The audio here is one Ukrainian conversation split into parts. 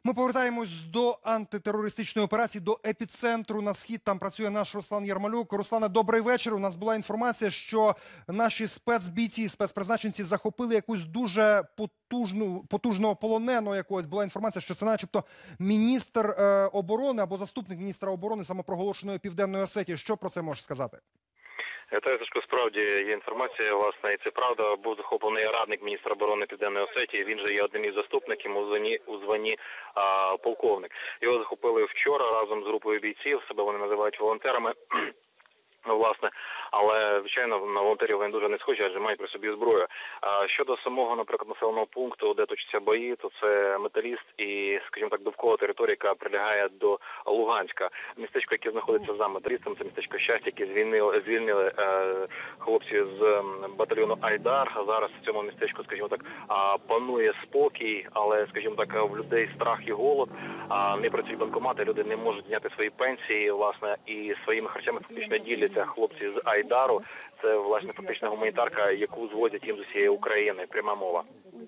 Ми повертаємось до антитерористичної операції, до епіцентру на схід. Там працює наш Руслан Ярмолюк. Руслане, добрий вечір. У нас була інформація, що наші спецбійці, спецпризначенці захопили якусь дуже потужного полоненого якогось. Була інформація, що це начебто міністр оборони або заступник міністра оборони самопроголошеної Південної Осетії. Що про це можеш сказати? Сашко, справді є інформація, власне, і це правда. Був захоплений радник міністра оборони Південної Осетії. Він же є одним із заступників у званні полковник. Його захопили вчора разом з групою бійців. Себе вони називають волонтерами. Власне, але, звичайно, на волонтерів вони дуже не схожі, адже мають при собі зброю. Щодо самого, наприклад, населеного пункту, де точаться бої, то це Металіст і, скажімо так, довкола території, яка прилягає до Луганська. Містечко, яке знаходиться за Металістом, це містечко Щастя, яке звільнили хлопці з батальйону Айдар. Зараз в цьому містечку, скажімо так, панує спокій, але, скажімо так, в людей страх і голод. Не працюють банкомати, люди не можуть зняти свої пенсії, власне, і своїми харчами фактично діляться хлопці з Айдару. Це, власне, фактична гуманітарка, яку звозять їм з усієї України. Пряма мова.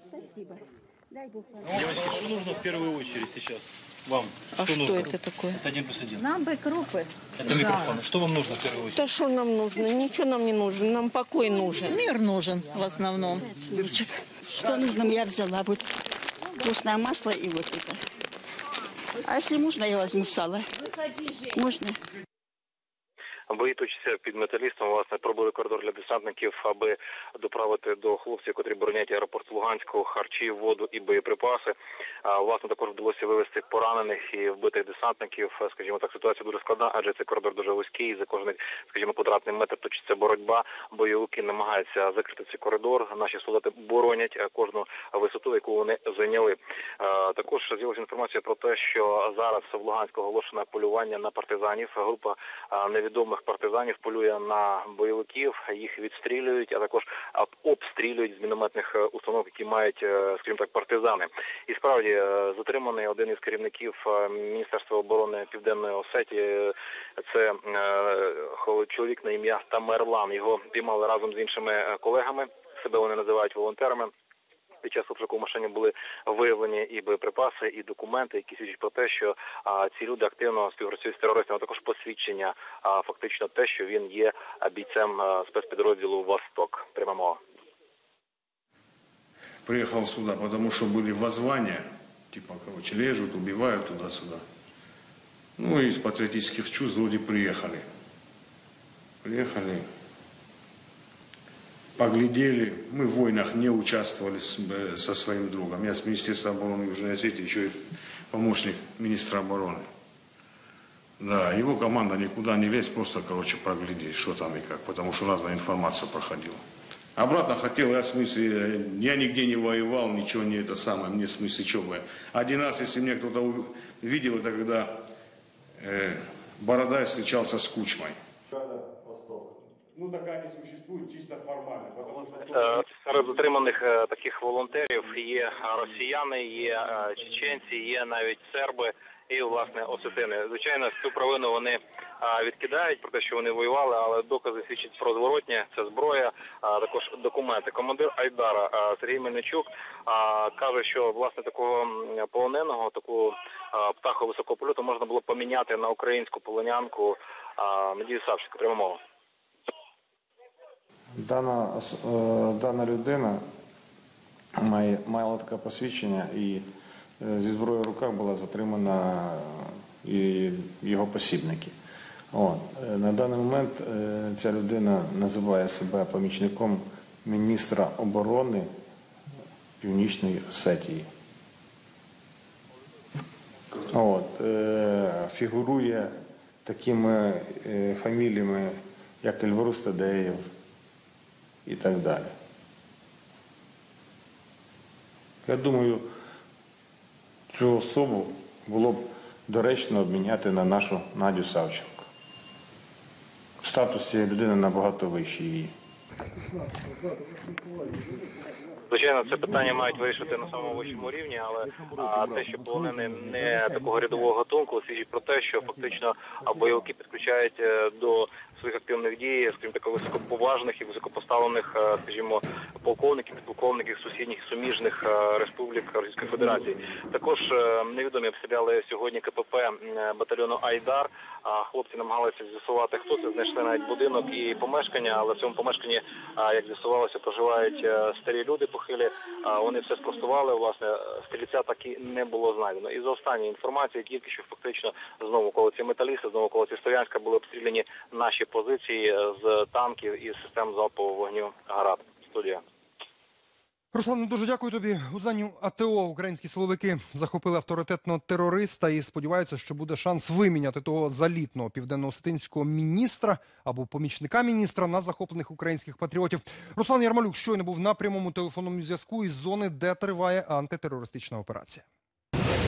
Девочки, что нужно в первую очередь сейчас вам? Что нужно? это такое? Это 1+1. Нам бы крупы. Это микрофон. Что вам нужно в первую очередь? Да что нам нужно? Ничего нам не нужно. Нам покой нужен. Мир нужен в основном. Что нужно, я взяла. Вот вкусное масло и вот это. А если можно, я возьму сало. Можно? Бої точаться під Металістом, власне, пробили коридор для десантників, аби доправити до хлопців, котрі боронять аеропорт Луганського, харчі, воду і боєприпаси. Власне, також вдалося вивезти поранених і вбитих десантників. Скажімо так, ситуація дуже складна, адже цей коридор дуже вузький, за кожний, скажімо, квадратний метр точиться боротьба. Бойовики намагаються закрити цей коридор. Наші солдати боронять кожну висоту, яку вони зайняли. Також з'явилася інформація про те, що зараз в Луганську оголошено полювання на партизанів. Група невідомих партизанів полює на бойовиків, їх відстрілюють, а також обстрілюють з мінометних установок, які мають, скажімо так, партизани. І справді затриманий один із керівників Міністерства оборони Південної Осетії. Це чоловік на ім'я Тамерлан. Його піймали разом з іншими колегами. Себе вони називають волонтерами. Під час обшуку в машині були виявлені і боєприпаси, і документи, які свідчать про те, що ці люди активно співпрацюють з терористами, а також посвідчення, фактично те, що він є бійцем спецпідрозділу «Восток». Пряма мова. Приехал сюда, потому что были воззвания, типа, короче, режут, убивают туда-сюда. Ну и из патриотических чувств вроде приехали. Поглядели, мы в войнах не участвовали со своим другом. Я с Министерства обороны Южной Осетии, еще и помощник министра обороны. Да, его команда никуда не лезть, просто, короче, проглядеть, что там и как, потому что разная информация проходила. Обратно хотел, я в смысле, я нигде не воевал, ничего не это самое, мне в смысле, что бы. Один раз, если меня кто-то видел, это когда Бородай встречался с Кучмой. Ну, така не существує, чисто формально. Серед затриманих таких волонтерів є росіяни, є чеченці, є навіть серби і, власне, осетини. Звичайно, цю провину вони відкидають про те, що вони воювали, але докази свідчать про зворотнє. Це зброя, також документи. Командир Айдара Сергій Мельничук каже, що, власне, такого полоненого, таку птаху високого польоту можна було поміняти на українську полонянку Надію Савченко. Пряма мова. Дана людина мала таке посвідчення і зі зброєю в руках була затримана і його посібники. На даний момент ця людина називає себе помічником міністра оборони Північної Осетії. Фігурує такими фаміліями, як Ельварус Тадеєв і так далі. Я думаю, цю особу було б доречно обміняти на нашу Надю Савченко. Статус цієї людини набагато вищий її. Звичайно, це питання мають вирішити на самому вищому рівні, але те, що полонений не такого рядового гатунку, свідчить про те, що фактично бойовики підключають до своїх активних дій, скажімо так, високоповажних і високопоставлених, скажімо, полковників, підполковників сусідніх суміжних республік Російської Федерації. Також невідомі обстріляли сьогодні КПП батальйону Айдар. Хлопці намагалися з'ясувати, хто це, знайшли навіть будинок і помешкання, але в цьому помешканні, як з'ясувалося, проживають старі люди похилі. Вони все спростували, власне, стрільця так і не було знайдено. І за останньою інформацією, тільки що фактично знову околиці Металіста, знову околиці Слов'янська були обстріляні наші позиції з танків і систем залпового вогню «Град». Студія. Руслане, дуже дякую тобі. У зданню АТО українські силовики захопили авторитетного терориста і сподіваються, що буде шанс виміняти того залітного південно-осетинського міністра або помічника міністра на захоплених українських патріотів. Руслан Ярмолюк щойно був на прямому телефонному зв'язку із зони, де триває антитерористична операція.